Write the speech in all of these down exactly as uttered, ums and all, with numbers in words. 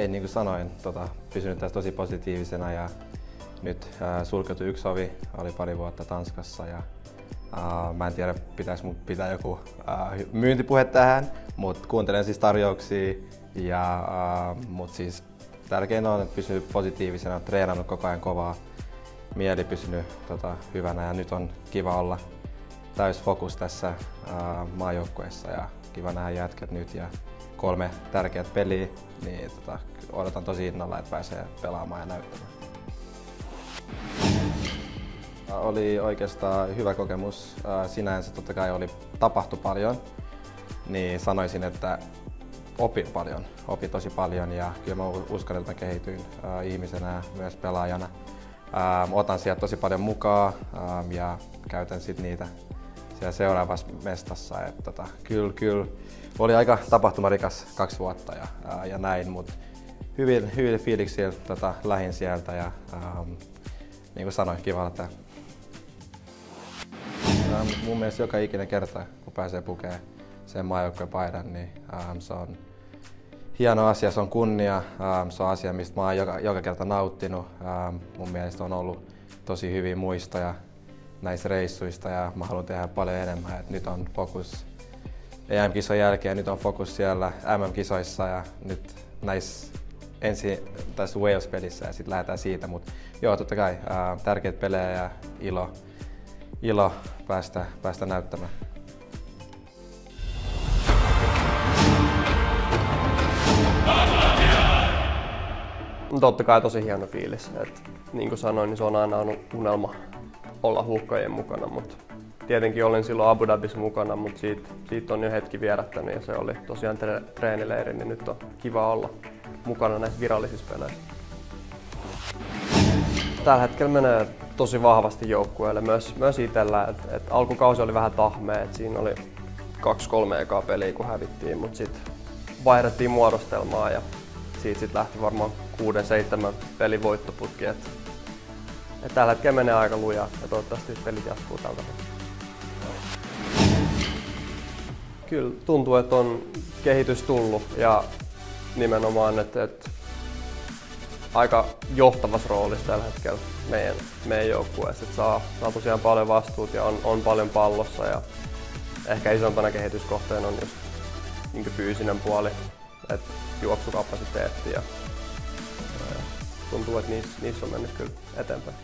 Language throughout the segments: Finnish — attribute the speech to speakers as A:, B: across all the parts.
A: Ei, niin kuin sanoin, tota, pysynyt tässä tosi positiivisena ja nyt äh, sulkeutu yksi ovi, oli pari vuotta Tanskassa ja äh, mä en tiedä pitäis mun pitää joku äh, myyntipuhe tähän, mutta kuuntelen siis tarjouksia ja äh, mut siis tärkein on, että pysynyt positiivisena, treenannut koko ajan kovaa, mieli pysynyt tota, hyvänä ja nyt on kiva olla täys fokus tässä äh, maajoukkueessa ja kiva nähdä jätkät nyt ja kolme tärkeät peliä, niin tota, odotan tosi innolla, että pääsee pelaamaan ja näyttämään. Oli oikeastaan hyvä kokemus. Sinänsä totta kai oli tapahtui paljon, niin sanoisin, että opin paljon. Opin tosi paljon ja kyllä mä uskon, että mä kehityin ihmisenä ja myös pelaajana. Otan sieltä tosi paljon mukaan ja käytän sit niitä siellä seuraavassa mestassa. Et tota, kyllä, kyllä oli aika tapahtumarikas kaksi vuotta ja, ja näin, mutta hyvin, hyvin fiiliksillä tota, lähin sieltä ja ähm, niin kuin sanoin, kiva olla täällä. Ähm, mun mielestä joka ikinen kerta, kun pääsee pukemaan sen maajoukkueen paidan, niin ähm, se on hieno asia, se on kunnia, ähm, se on asia, mistä mä oon joka, joka kerta nauttinut. Ähm, mun mielestä on ollut tosi hyviä muistoja näistä reissuista ja mä haluan tehdä paljon enemmän. Et nyt on fokus E M-kisojen jälkeen, nyt on fokus siellä M M-kisoissa ja nyt näissä ensin tässä Wales-pelissä ja sitten lähdetään siitä. Mutta joo, totta kai ää, tärkeät pelejä ja ilo, ilo päästä, päästä näyttämään.
B: Totta kai tosi hieno fiilis. Et, niin kuin sanoin, niin se on aina ollut unelma olla Huuhkajien mukana. Mut tietenkin olin silloin Abu Dhabissa mukana, mutta siitä, siitä on jo hetki vierähtänyt ja se oli tosiaan tre- treenileiri, niin nyt on kiva olla mukana näissä virallisissa peleissä. Tällä hetkellä menee tosi vahvasti joukkueelle, myös, myös itsellä. Et, et alkukausi oli vähän tahmea, et siinä oli kaksi kolme ekaa peliä kun hävittiin, mutta sitten vaihdettiin muodostelmaa ja siitä sit lähti varmaan kuuden seitsemän pelin voittoputki. Et, et tällä hetkellä menee aika lujaa ja toivottavasti pelit jatkuu tältä. Kyllä tuntuu, että on kehitys tullut ja nimenomaan, että, että aika johtavassa roolissa tällä hetkellä meidän, meidän joukkueessa. Että saa, saa tosiaan paljon vastuut ja on, on paljon pallossa ja ehkä isompana kehityskohteena on just niin fyysinen puoli, että juoksukapasiteetti ja, ja tuntuu, että niissä, niissä on mennyt kyllä eteenpäin.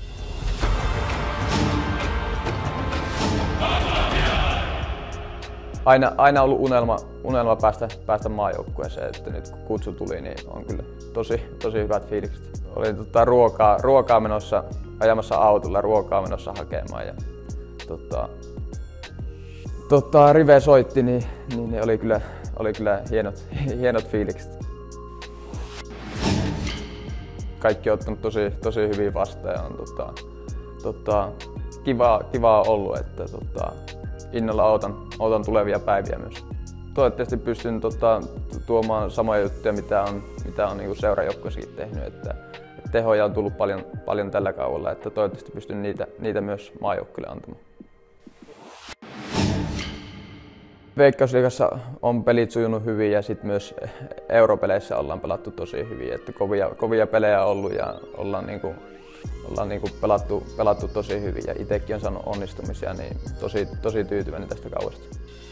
C: Aina, aina ollut unelma, unelma päästä, päästä maajoukkueeseen, että nyt kun kutsu tuli, niin on kyllä tosi, tosi hyvät fiilikset. Olin tota, ruokaa, ruokaa menossa, ajamassa autolla ruokaa menossa hakemaan ja tota, tota, Rive soitti, niin, niin, niin oli kyllä, oli kyllä hienot, hienot fiilikset. Kaikki on ottanut tosi, tosi hyvin vastaan ja on tota, tota, kiva, kivaa ollut, että tota, innolla odotan, odotan tulevia päiviä myös. Toivottavasti pystyn tota, tuomaan samoja juttuja, mitä on, mitä on niin seurajoukkueessakin tehnyt. Että, että tehoja on tullut paljon, paljon tällä kaudella, että toivottavasti pystyn niitä, niitä myös maajoukkueelle antamaan. Veikkausliigassa on pelit sujunut hyvin ja sit myös europeleissä ollaan pelattu tosi hyvin. Että kovia, kovia pelejä on ollut ja ollaan niinku, ollaan niinku pelattu, pelattu tosi hyvin ja itsekin on saanut onnistumisia, niin tosi, tosi tyytyväinen tästä kaudesta.